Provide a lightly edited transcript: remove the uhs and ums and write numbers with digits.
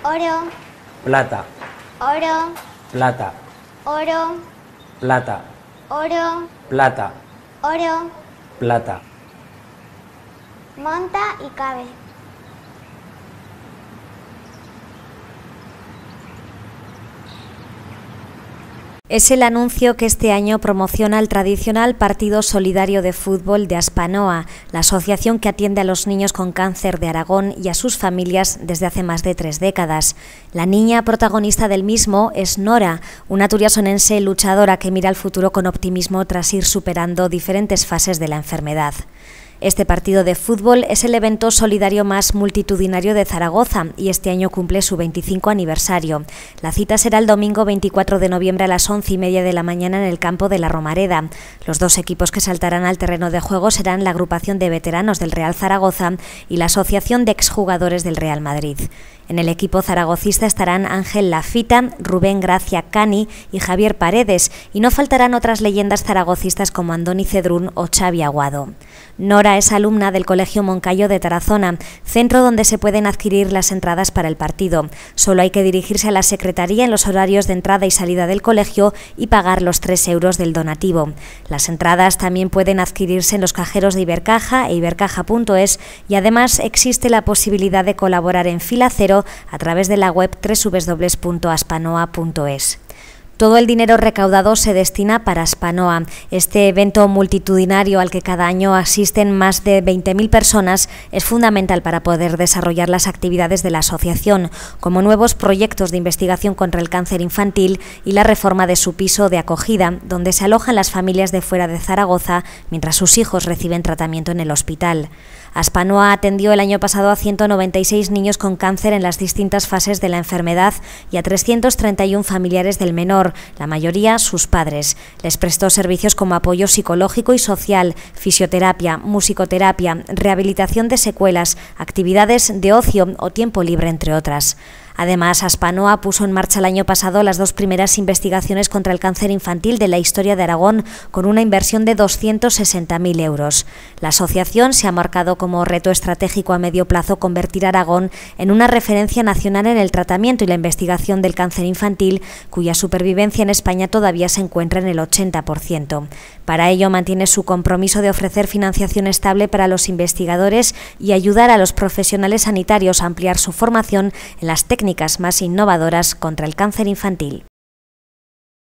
oro, plata, oro, plata, oro, plata, oro, plata, oro. plata. Monta y cabe. Es el anuncio que este año promociona el tradicional Partido Solidario de Fútbol de Aspanoa, la asociación que atiende a los niños con cáncer de Aragón y a sus familias desde hace más de 3 décadas. La niña protagonista del mismo es Nora, una turiasonense luchadora que mira al futuro con optimismo tras ir superando diferentes fases de la enfermedad. Este partido de fútbol es el evento solidario más multitudinario de Zaragoza y este año cumple su 25 aniversario. La cita será el domingo 24 de noviembre a las 11:30 de la mañana en el campo de la Romareda. Los 2 equipos que saltarán al terreno de juego serán la agrupación de veteranos del Real Zaragoza y la asociación de exjugadores del Real Madrid. En el equipo zaragocista estarán Ángel Lafita, Rubén Gracia Cani y Javier Paredes, y no faltarán otras leyendas zaragocistas como Andoni Cedrún o Xavi Aguado. Nora es alumna del Colegio Moncayo de Tarazona, centro donde se pueden adquirir las entradas para el partido. Solo hay que dirigirse a la secretaría en los horarios de entrada y salida del colegio y pagar los 3 euros del donativo. Las entradas también pueden adquirirse en los cajeros de Ibercaja e ibercaja.es y además existe la posibilidad de colaborar en fila cero a través de la web www.aspanoa.es. Todo el dinero recaudado se destina para Aspanoa, este evento multitudinario al que cada año asisten más de 20.000 personas es fundamental para poder desarrollar las actividades de la asociación, como nuevos proyectos de investigación contra el cáncer infantil y la reforma de su piso de acogida, donde se alojan las familias de fuera de Zaragoza mientras sus hijos reciben tratamiento en el hospital. Aspanoa atendió el año pasado a 196 niños con cáncer en las distintas fases de la enfermedad y a 331 familiares del menor, la mayoría sus padres. Les prestó servicios como apoyo psicológico y social, fisioterapia, musicoterapia, rehabilitación de secuelas, actividades de ocio o tiempo libre, entre otras. Además, Aspanoa puso en marcha el año pasado las 2 primeras investigaciones contra el cáncer infantil de la historia de Aragón, con una inversión de 260.000 euros. La asociación se ha marcado como reto estratégico a medio plazo convertir a Aragón en una referencia nacional en el tratamiento y la investigación del cáncer infantil, cuya supervivencia en España todavía se encuentra en el 80%. Para ello mantiene su compromiso de ofrecer financiación estable para los investigadores y ayudar a los profesionales sanitarios a ampliar su formación en las técnicas más innovadoras contra el cáncer infantil.